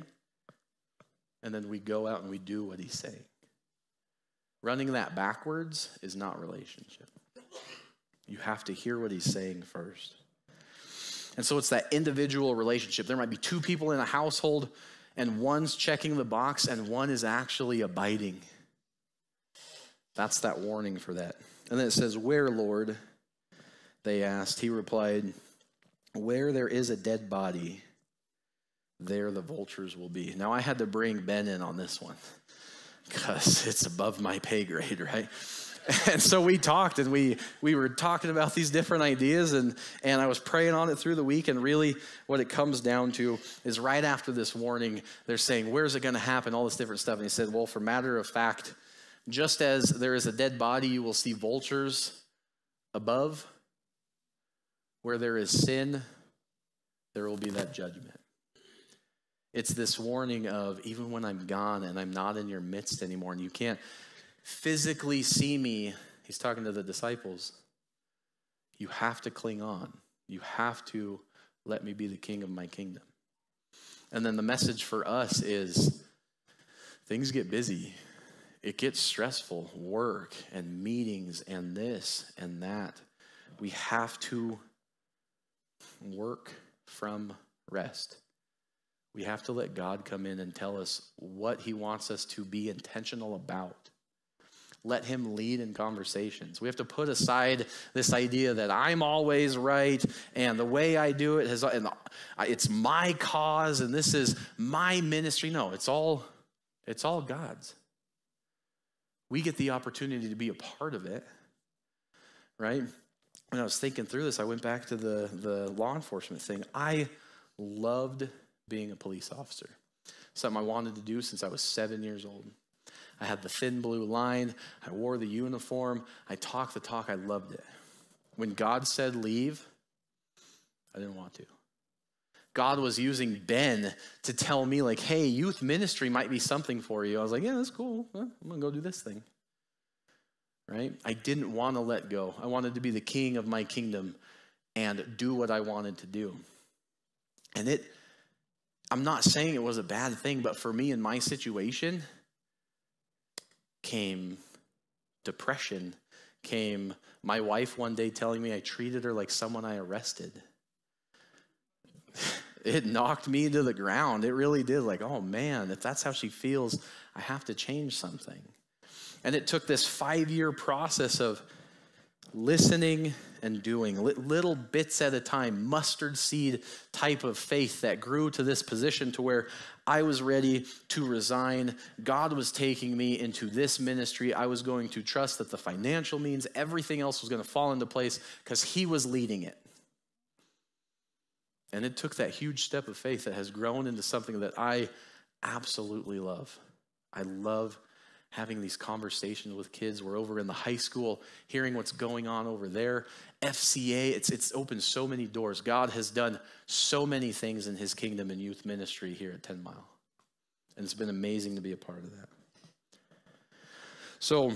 and then we go out and we do what he's saying. Running that backwards is not relationship. You have to hear what he's saying first. And so it's that individual relationship. There might be two people in a household, and one's checking the box, and one is actually abiding. That's that warning for that. And then it says, "Where, Lord?" they asked. He replied, "Where there is a dead body, there the vultures will be." Now, I had to bring Ben in on this one because it's above my pay grade, right? And so we talked, and we we were talking about these different ideas, and, and I was praying on it through the week, and really what it comes down to is right after this warning, they're saying, where's it going to happen, all this different stuff. And he said, well, for matter of fact, just as there is a dead body, you will see vultures above. Where there is sin, there will be that judgment. It's this warning of, even when I'm gone and I'm not in your midst anymore, and you can't physically see me, he's talking to the disciples, you have to cling on. You have to let me be the king of my kingdom. And then the message for us is, things get busy. It gets stressful, work and meetings and this and that. We have to work from rest. We have to let God come in and tell us what he wants us to be intentional about. Let him lead in conversations. We have to put aside this idea that I'm always right and the way I do it has, and it's my cause and this is my ministry. No, it's all, it's all God's. We get the opportunity to be a part of it, right? When I was thinking through this, I went back to the, the law enforcement thing. I loved being a police officer. Something I wanted to do since I was seven years old. I had the thin blue line. I wore the uniform. I talked the talk. I loved it. When God said leave, I didn't want to. God was using Ben to tell me, like, hey, youth ministry might be something for you. I was like, yeah, that's cool. Well, I'm going to go do this thing. Right? I didn't want to let go. I wanted to be the king of my kingdom and do what I wanted to do. And it, I'm not saying it was a bad thing, but for me in my situation, came depression, came my wife one day telling me I treated her like someone I arrested. It knocked me to the ground. It really did. Like, oh man, if that's how she feels, I have to change something. And it took this five-year process of listening and doing little bits at a time, mustard seed type of faith that grew to this position to where I was ready to resign. God was taking me into this ministry. I was going to trust that the financial means, everything else was going to fall into place because he was leading it. And it took that huge step of faith that has grown into something that I absolutely love. I love having these conversations with kids. We're over in the high school, hearing what's going on over there. F C A, it's it's opened so many doors. God has done so many things in his kingdom and youth ministry here at ten mile. And it's been amazing to be a part of that. So,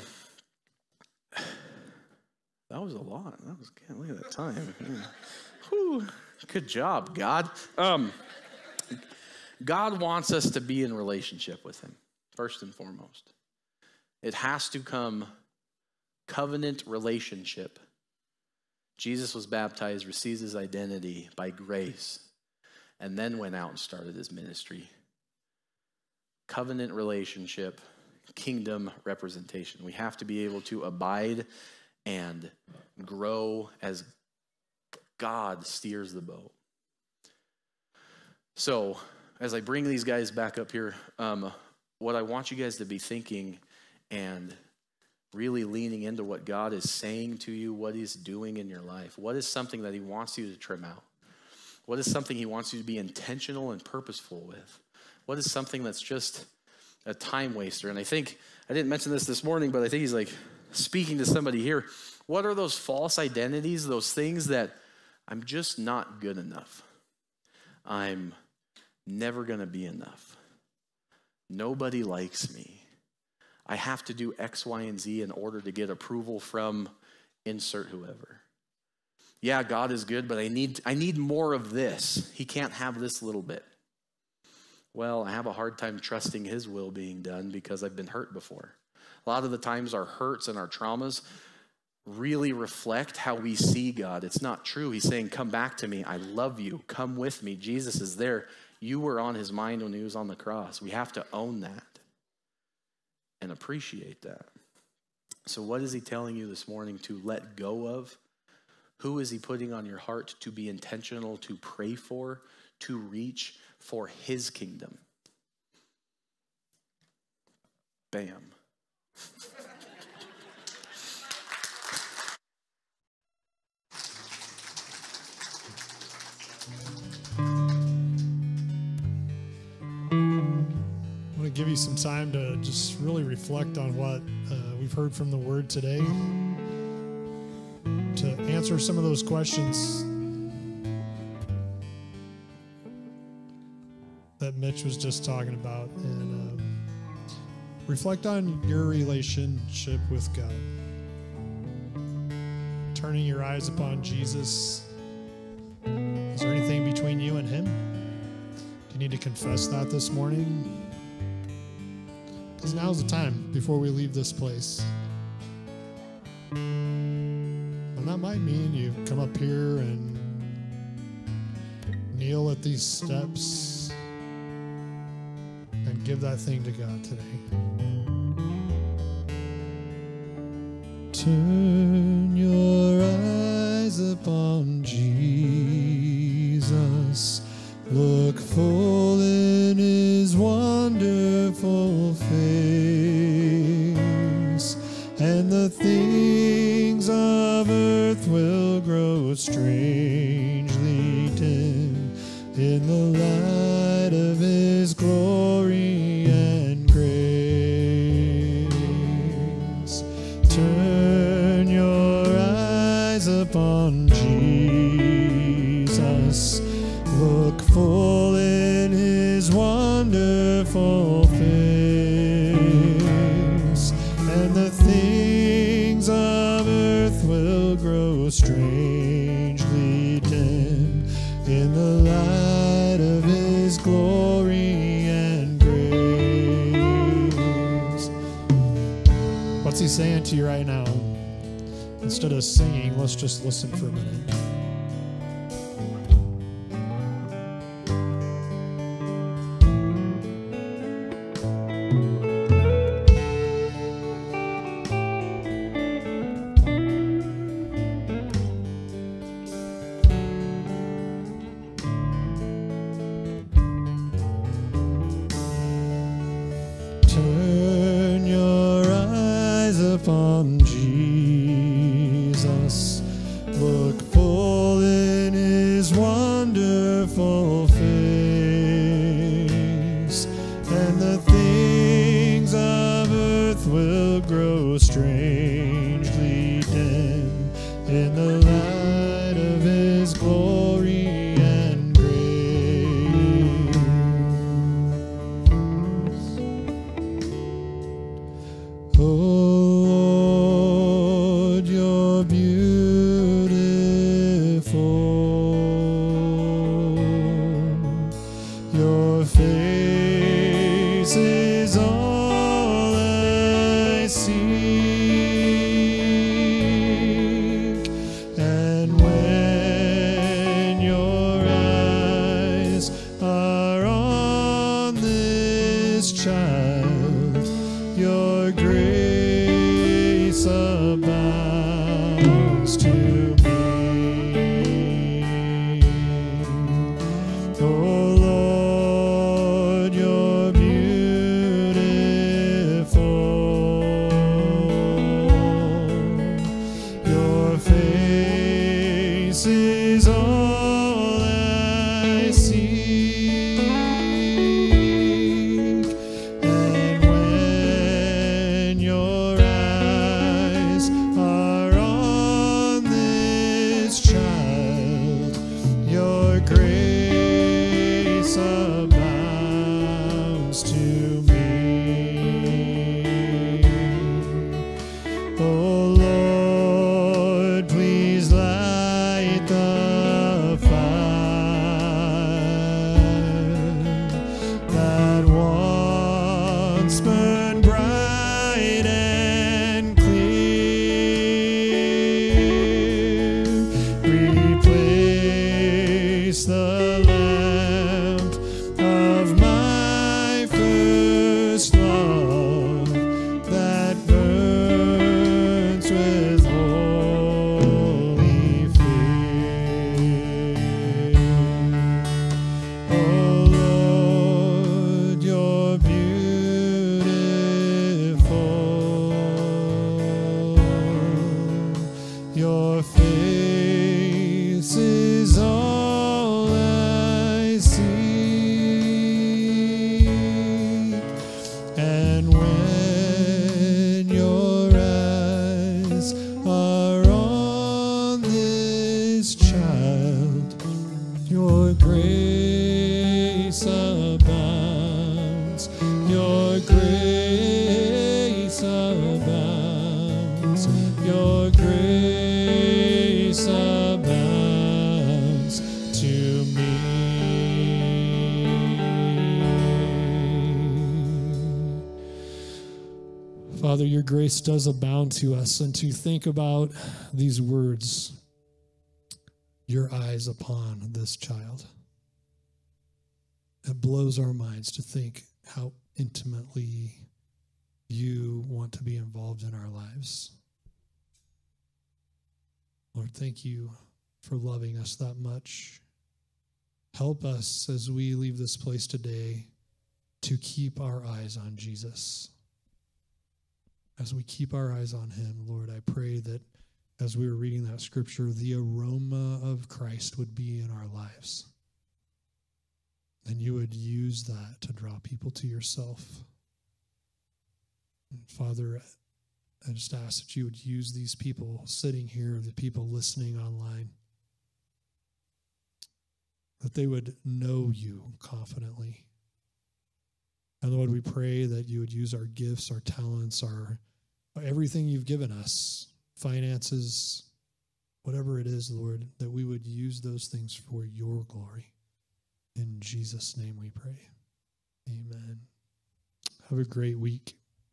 that was a lot. That was, can't look at that time. Whew, good job, God. Um, God wants us to be in relationship with him, first and foremost. It has to come covenant relationship. Jesus was baptized, received his identity by grace, and then went out and started his ministry. Covenant relationship, kingdom representation. We have to be able to abide and grow as God steers the boat. So, as I bring these guys back up here, um, what I want you guys to be thinking and really leaning into what God is saying to you, what he's doing in your life. What is something that he wants you to trim out? What is something he wants you to be intentional and purposeful with? What is something that's just a time waster? And I think, I didn't mention this this morning, but I think he's like speaking to somebody here. What are those false identities, those things that I'm just not good enough? I'm never going to be enough. Nobody likes me. I have to do X, Y, and Z in order to get approval from insert whoever. Yeah, God is good, but I need I need more of this. He can't have this little bit. Well, I have a hard time trusting his will being done because I've been hurt before. A lot of the times our hurts and our traumas really reflect how we see God. It's not true. He's saying, come back to me. I love you. Come with me. Jesus is there. You were on his mind when he was on the cross. We have to own that and appreciate that. So what is he telling you this morning to let go of? Who is he putting on your heart to be intentional, to pray for, to reach for his kingdom? Bam. I want to give you some time to just really reflect on what uh, we've heard from the Word today, to answer some of those questions that Mitch was just talking about, and um, reflect on your relationship with God. Turning your eyes upon Jesus. Is there anything between you and him? Do you need to confess that this morning? Because now's the time before we leave this place. And that might mean you come up here and kneel at these steps. give that thing to God today. Turn your eyes upon Jesus. Look full in his wonderful face, and the things of earth will grow strangely dim in the light of his glory and grace. Turn your eyes upon Jesus. Look full in his wonderful face, and the things of earth will grow strangely dim in the light of his glory and grace. What's he saying to you right now? Instead of singing, let's just listen for a minute. Turn your eyes upon Jesus. Look full in his wonderful face, and the things of earth will grow strangely dim in the light of his glory and grace. Oh Lord, you're beautiful. Your face is all I seek, and when your eyes are on this child, your grace abounds to me. Oh Lord, you're beautiful. Your face is all I seek, and when your eyes are on this child, your grace abounds to me. Oh Lord, please light the fire that once burned bright and clear. Replace the lamp of my first love that burns with holy fear. Oh Lord, you're beautiful. Your face is all I seek, and when your eyes are on this child, your grace abounds. Your grace abounds. Your grace abounds to me. Father, your grace does abound to us, and to think about these words, your eyes upon this child. It blows our minds to think how intimately you want to be involved in our lives. Lord, thank you for loving us that much. Help us as we leave this place today to keep our eyes on Jesus. As we keep our eyes on him, Lord, I pray that as we were reading that scripture, the aroma of Christ would be in our lives. And you would use that to draw people to yourself. And Father, I just ask that you would use these people sitting here, the people listening online, that they would know you confidently. And Lord, we pray that you would use our gifts, our talents, our everything you've given us, finances, whatever it is, Lord, that we would use those things for your glory. In Jesus' name we pray. Amen. Have a great week.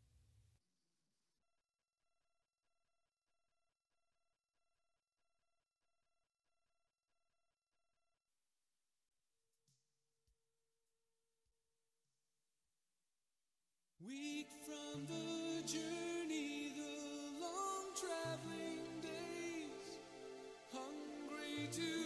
Weak from the journey, the long traveling days, hungry to